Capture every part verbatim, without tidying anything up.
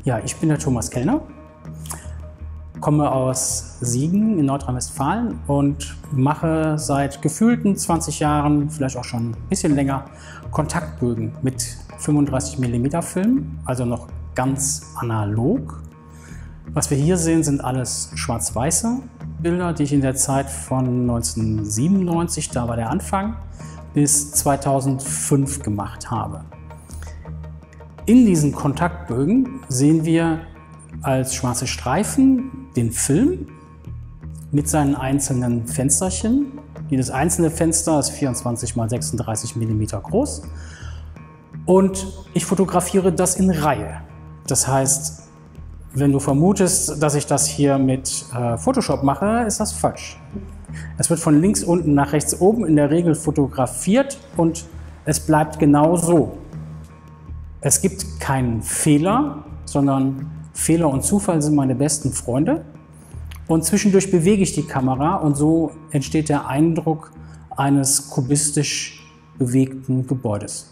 Ja, ich bin der Thomas Kellner, komme aus Siegen in Nordrhein-Westfalen und mache seit gefühlten zwanzig Jahren, vielleicht auch schon ein bisschen länger, Kontaktbögen mit fünfunddreißig Millimeter Film, also noch ganz analog. Was wir hier sehen, sind alles schwarz-weiße Bilder, die ich in der Zeit von neunzehnhundertsiebenundneunzig, da war der Anfang, bis zweitausendfünf gemacht habe. In diesen Kontaktbögen sehen wir als schwarze Streifen den Film mit seinen einzelnen Fensterchen. Jedes einzelne Fenster ist vierundzwanzig mal sechsunddreißig Millimeter groß. Und ich fotografiere das in Reihe. Das heißt, wenn du vermutest, dass ich das hier mit äh, Photoshop mache, ist das falsch. Es wird von links unten nach rechts oben in der Regel fotografiert und es bleibt genau so. Es gibt keinen Fehler, sondern Fehler und Zufall sind meine besten Freunde. Und zwischendurch bewege ich die Kamera und so entsteht der Eindruck eines kubistisch bewegten Gebäudes.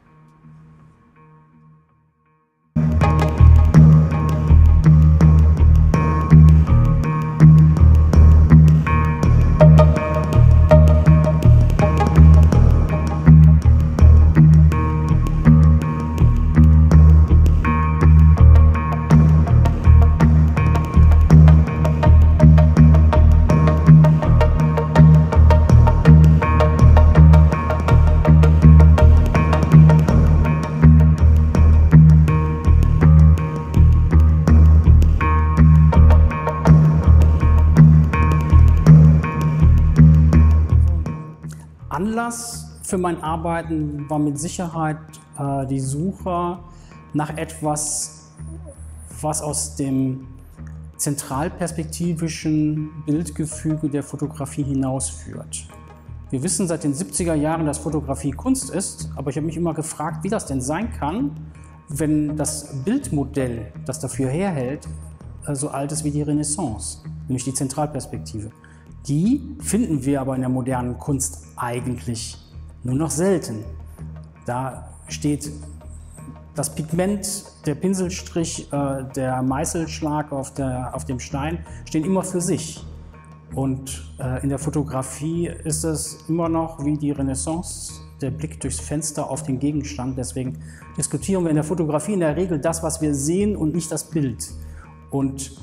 Anlass für mein Arbeiten war mit Sicherheit äh, die Suche nach etwas, was aus dem zentralperspektivischen Bildgefüge der Fotografie hinausführt. Wir wissen seit den siebziger Jahren, dass Fotografie Kunst ist, aber ich habe mich immer gefragt, wie das denn sein kann, wenn das Bildmodell, das dafür herhält, äh, so alt ist wie die Renaissance, nämlich die Zentralperspektive. Die finden wir aber in der modernen Kunst eigentlich nur noch selten. Da steht das Pigment, der Pinselstrich, äh, der Meißelschlag auf, der, auf dem Stein stehen immer für sich. Und äh, in der Fotografie ist es immer noch wie die Renaissance, der Blick durchs Fenster auf den Gegenstand. Deswegen diskutieren wir in der Fotografie in der Regel das, was wir sehen und nicht das Bild. Und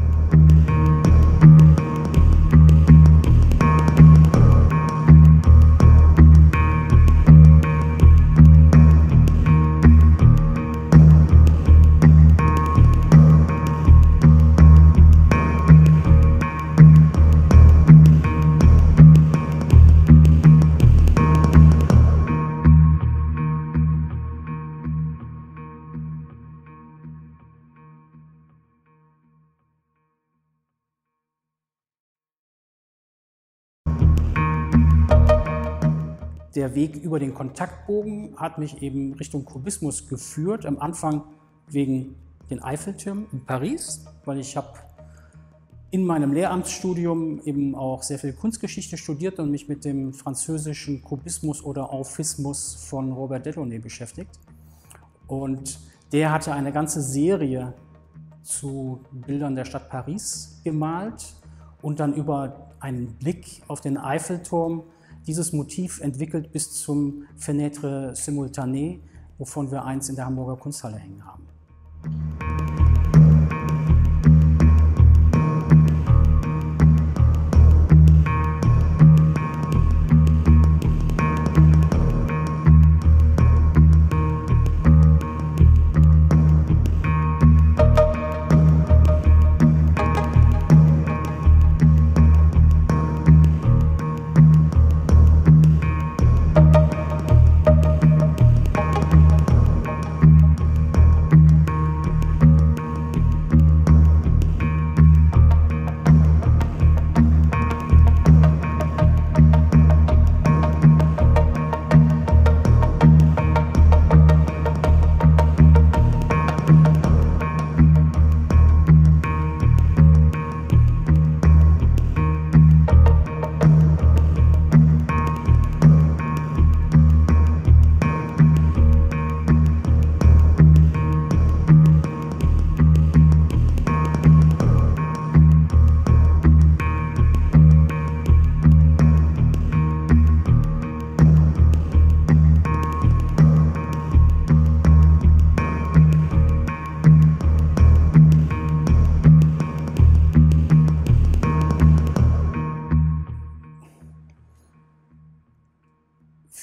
der Weg über den Kontaktbogen hat mich eben Richtung Kubismus geführt. Am Anfang wegen den Eiffeltürmen in Paris, weil ich habe in meinem Lehramtsstudium eben auch sehr viel Kunstgeschichte studiert und mich mit dem französischen Kubismus oder Auphismus von Robert Delaunay beschäftigt. Und der hatte eine ganze Serie zu Bildern der Stadt Paris gemalt und dann über einen Blick auf den Eiffelturm dieses Motiv entwickelt bis zum Fenêtre simultané, wovon wir eins in der Hamburger Kunsthalle hängen haben.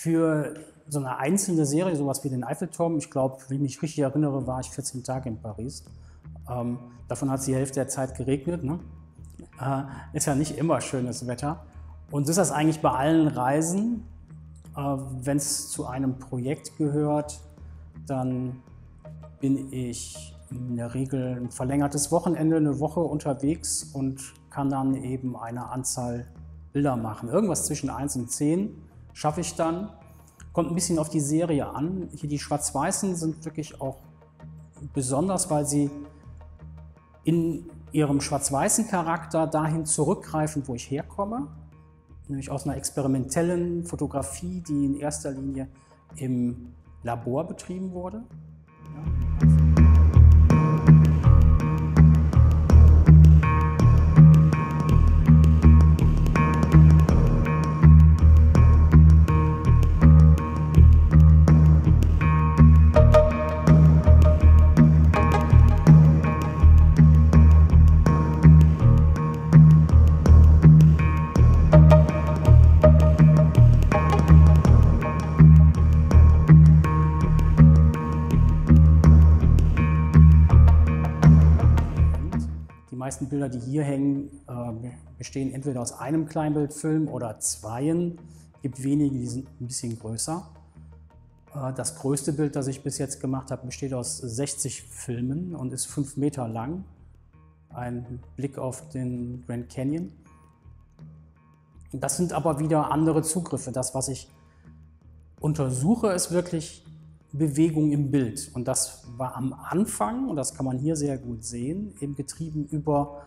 für so eine einzelne Serie, sowas wie den Eiffelturm, ich glaube, wie ich mich richtig erinnere, war ich vierzehn Tage in Paris. Ähm, davon hat es die Hälfte der Zeit geregnet. Ne? Äh, ist ja nicht immer schönes Wetter. Und so ist das eigentlich bei allen Reisen. Äh, Wenn es zu einem Projekt gehört, dann bin ich in der Regel ein verlängertes Wochenende, eine Woche unterwegs und kann dann eben eine Anzahl Bilder machen. Irgendwas zwischen eins und zehn schaffe ich dann. Kommt ein bisschen auf die Serie an. Hier die Schwarz-Weißen sind wirklich auch besonders, weil sie in ihrem schwarz-weißen Charakter dahin zurückgreifen, wo ich herkomme. Nämlich aus einer experimentellen Fotografie, die in erster Linie im Labor betrieben wurde. Ja. Die meisten Bilder, die hier hängen, bestehen entweder aus einem Kleinbildfilm oder zweien. Es gibt wenige, die sind ein bisschen größer. Das größte Bild, das ich bis jetzt gemacht habe, besteht aus sechzig Filmen und ist fünf Meter lang. Ein Blick auf den Grand Canyon. Das sind aber wieder andere Zugriffe. Das, was ich untersuche, ist wirklich Bewegung im Bild. Und das war am Anfang, und das kann man hier sehr gut sehen, eben getrieben über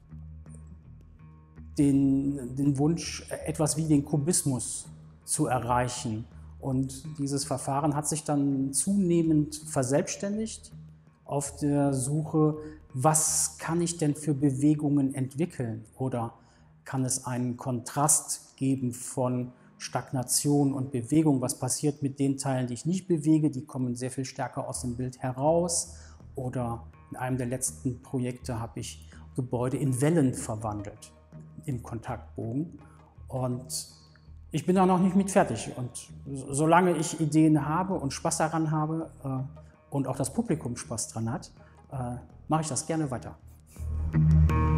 den, den Wunsch, etwas wie den Kubismus zu erreichen. Und dieses Verfahren hat sich dann zunehmend verselbstständigt auf der Suche, was kann ich denn für Bewegungen entwickeln? Oder kann es einen Kontrast geben von Stagnation und Bewegung? Was passiert mit den Teilen, die ich nicht bewege? Die kommen sehr viel stärker aus dem Bild heraus. Oder in einem der letzten Projekte habe ich Gebäude in Wellen verwandelt im Kontaktbogen. Und ich bin da noch nicht mit fertig. Und solange ich Ideen habe und Spaß daran habe äh, und auch das Publikum Spaß dran hat, äh, mache ich das gerne weiter.